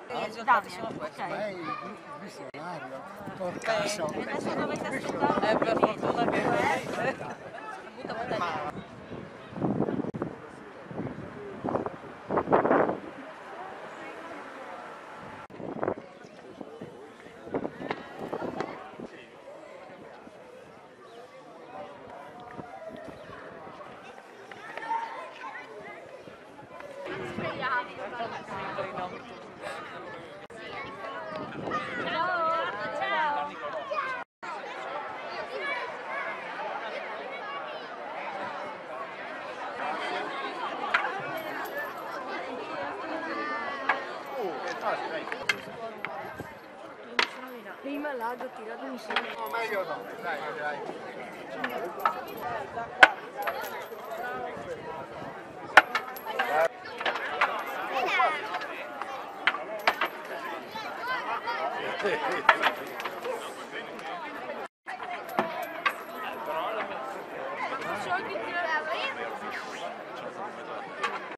I risultati sono questi. Lei il visionario, porcaso. E adesso dovete aspettare. Per fortuna che Prima l'ho tirato insieme. No, meglio no, dai.